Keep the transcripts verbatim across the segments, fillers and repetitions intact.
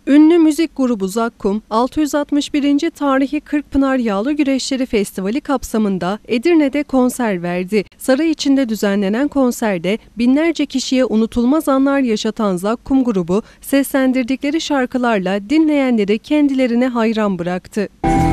Ünlü müzik grubu Zakkum, altı yüz altmış birinci Tarihi Kırkpınar Yağlı Güreşleri Festivali kapsamında Edirne'de konser verdi. Saray içinde düzenlenen konserde binlerce kişiye unutulmaz anlar yaşatan Zakkum grubu, seslendirdikleri şarkılarla dinleyenleri kendilerine hayran bıraktı.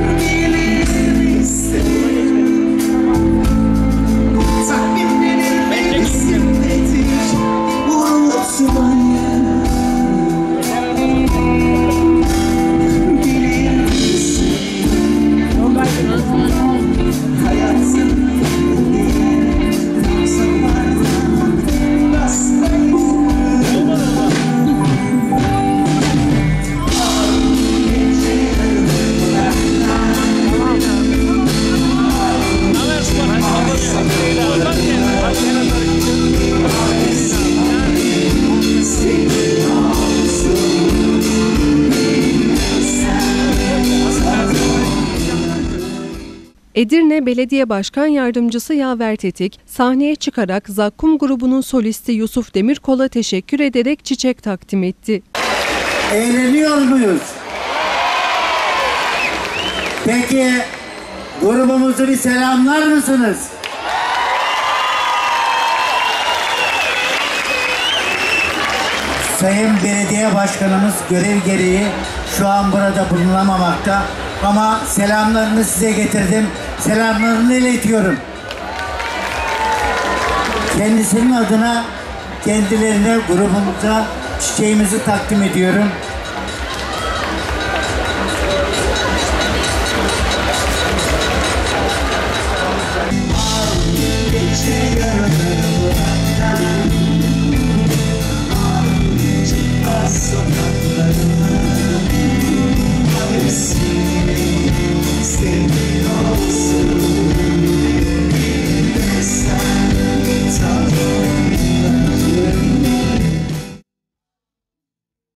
Edirne Belediye Başkan Yardımcısı Yaver Tetik, sahneye çıkarak Zakkum grubunun solisti Yusuf Demirkol'a teşekkür ederek çiçek takdim etti. Eğleniyor muyuz? Peki grubumuzu bir selamlar mısınız? Sayın Belediye Başkanımız görev gereği şu an burada bulunamamakta ama selamlarını size getirdim. Selamlarını iletiyorum. Kendisinin adına kendilerine, grubumuza çiçeğimizi takdim ediyorum. Gece